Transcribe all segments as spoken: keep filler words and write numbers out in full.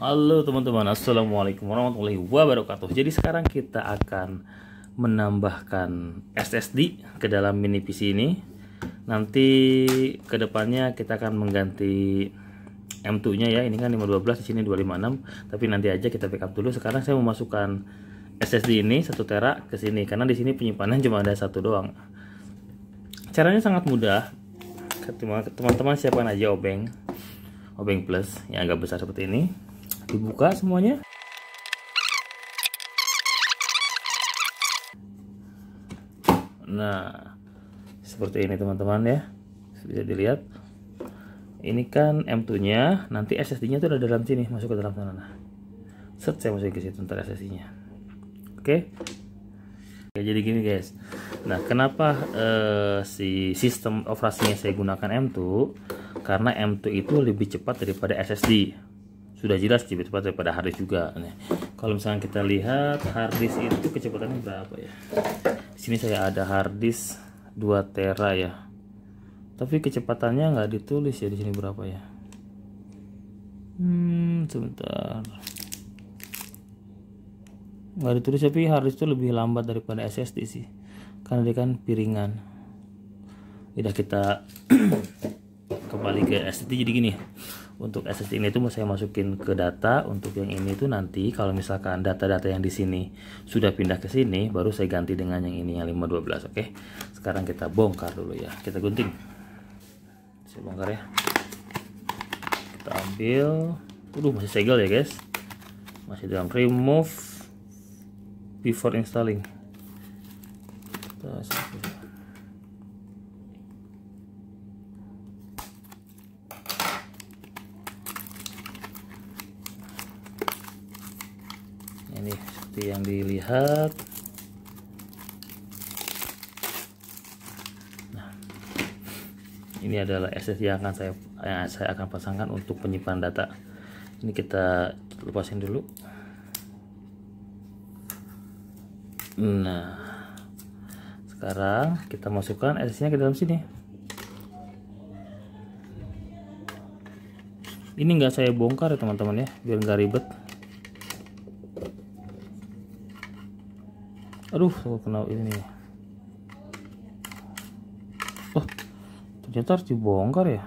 Halo teman-teman, assalamualaikum warahmatullahi wabarakatuh. Jadi sekarang kita akan menambahkan S S D ke dalam mini P C ini. Nanti kedepannya kita akan mengganti M dua nya ya. Ini kan lima dua belas, di sini dua lima enam. Tapi nanti aja kita backup dulu. Sekarang saya memasukkan S S D ini satu tera ke sini karena di sini penyimpanan cuma ada satu doang. Caranya sangat mudah. Teman-teman siapkan aja obeng, obeng plus yang agak besar seperti ini. Dibuka semuanya. Nah, seperti ini teman-teman ya. Bisa dilihat. Ini kan M dua nya, nanti S S D nya tuh ada dalam sini, masuk ke dalam sana. Nah, set saya masukin ke situ ntar S S D nya. Oke. Ya, jadi gini guys. Nah, kenapa uh, si sistem operasinya saya gunakan M dua? Karena M dua itu lebih cepat daripada S S D. Sudah jelas lebih cepat daripada harddisk juga. Nah, kalau misalnya kita lihat harddisk itu kecepatannya berapa ya? Di sini saya ada harddisk dua tera ya. Tapi kecepatannya nggak ditulis ya di sini berapa ya? Hmm, sebentar. Nggak ditulis, tapi harddisk itu lebih lambat daripada S S D sih. Karena dia kan piringan. Udah kita kembali ke S S D. Jadi gini. Untuk S S D ini tuh mau saya masukin ke data. Untuk yang ini tuh nanti kalau misalkan data-data yang di sini sudah pindah ke sini, baru saya ganti dengan yang ini yang lima dua belas. Oke. Sekarang kita bongkar dulu ya. Kita gunting. Saya bongkar ya. Kita ambil. Waduh, masih segel ya, guys. Masih dalam remove before installing. Kita sampai. Ini seperti yang dilihat. Nah, ini adalah S S D yang akan saya yang saya akan pasangkan untuk penyimpanan data. Ini kita lepasin dulu. Nah, sekarang kita masukkan S S D nya ke dalam sini. Ini nggak saya bongkar ya teman-teman ya, biar nggak ribet. Aduh, kena ini nih. Oh, ternyata harus dibongkar ya.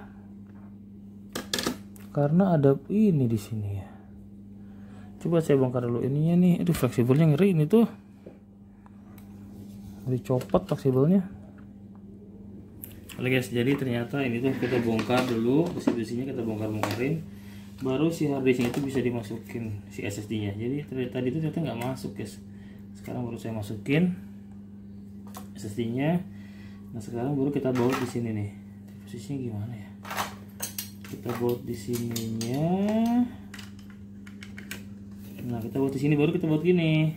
Karena ada ini di sini ya. Coba saya bongkar dulu ininya nih. Aduh, fleksibelnya ngeri ini tuh. Dicopot fleksibelnya. Oke guys, jadi ternyata ini tuh kita bongkar dulu, besi-besinya kita bongkar-bongkarin. Baru si harddisknya itu bisa dimasukin si S S D nya. Jadi tadi itu ternyata nggak masuk guys. Sekarang baru saya masukin S S D nya. Nah, sekarang baru kita baut di sini nih. Posisinya gimana ya? Kita baut di sininya. Nah, kita baut di sini, baru kita baut gini.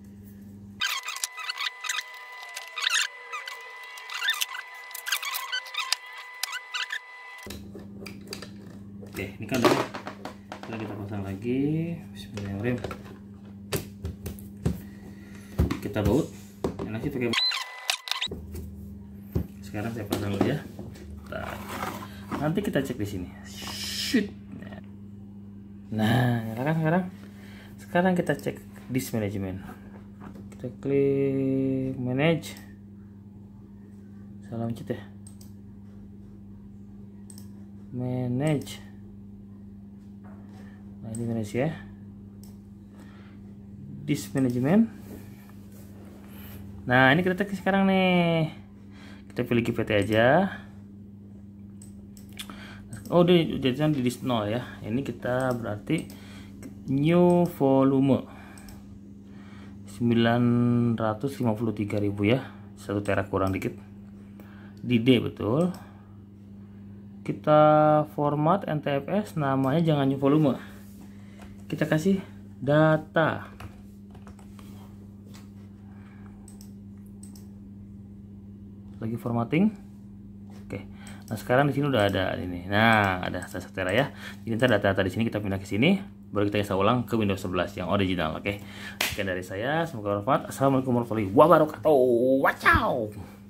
Oke, ini kan udah. Sekarang kita pasang lagi. Bismillahirrahmanirrahim. Kita baut. Enak sih pakai. Sekarang saya pasang dulu ya. Nah, nanti kita cek di sini. Shoot. Nah, nyalakan sekarang. Sekarang kita cek disk management. Kita klik manage. Salah mencet ya. Manage. Nah, ini manage ya. Disk management. Nah, ini kita cek sekarang nih. Kita pilih G P T aja. Oh, udah jadinya di disk nol ya. Ini kita berarti new volume sembilan ratus lima puluh tiga ribu ya. satu tera kurang dikit. Di D betul. Kita format N T F S, namanya jangan new volume. Kita kasih data. Lagi formatting. Oke. Nah, sekarang di sini udah ada ini. Nah, ada satu tera ya. Jadi ntar data-data di sini kita pindah ke sini, baru kita bisa ulang ke Windows sebelas yang original. Oke. Sekian dari saya, semoga bermanfaat. Assalamualaikum warahmatullahi wabarakatuh. Wow.